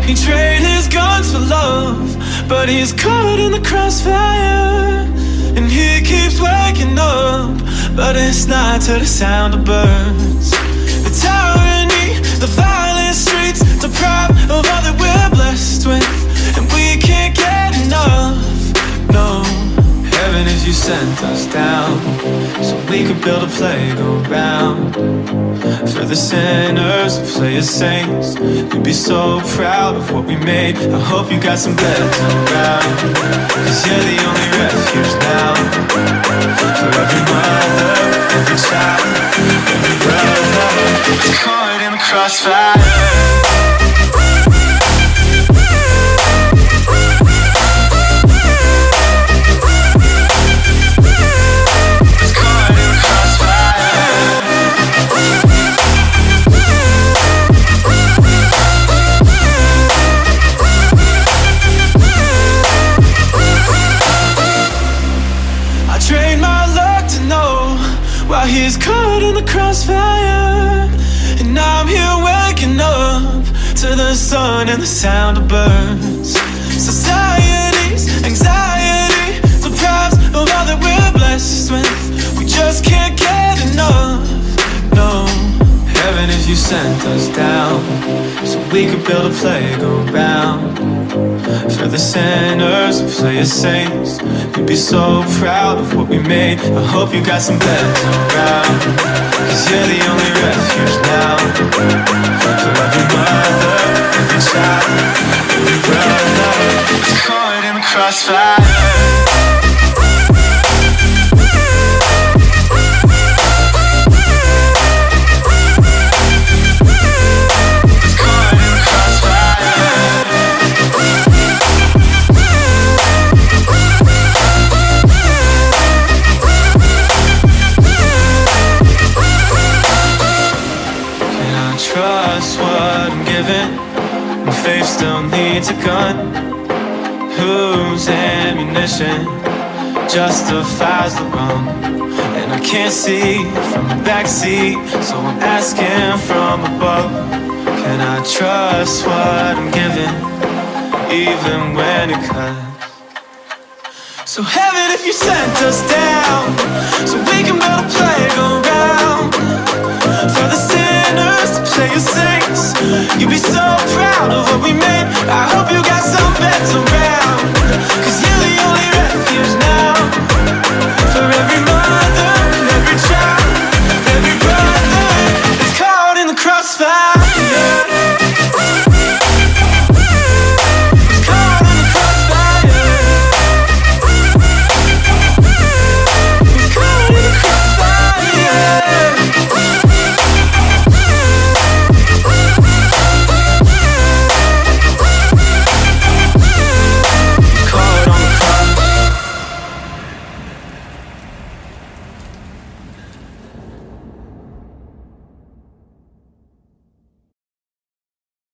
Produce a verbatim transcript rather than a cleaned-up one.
He traded his guns for love, but he's caught in the crossfire. And he keeps waking up, but it's not to the sound of birds. The tyranny, the violent streets, deprived of all that we're blessed with, and we can't get enough, no. Heaven is you sent us down, so we could build a playground for the sinners who play as saints. We'd be so proud of what we made. I hope you got some beds around, cause you're the only refuge now. For every mother, every child, every brother caught in the crossfire. He's caught in the crossfire, and I'm here waking up to the sun and the sound of birds. Society's anxiety deprives of all that we're blessed with. We just can't get enough, no. Heaven if you sent us down, so we could build a playground for the sinners who play as saints. You'd be so proud of what we made. I hope you got some beds around, cause you're the only refuge now. For every mother, every child, every brother caught in the crossfire. Trust what I'm given, and faith still needs a gun. Whose ammunition justifies the wrong? And I can't see from the backseat, so I'm asking from above. Can I trust what I'm given, even when it cuts? So heaven if you sent us down, so we can build a playground for the sinners to play as saints. You'd be so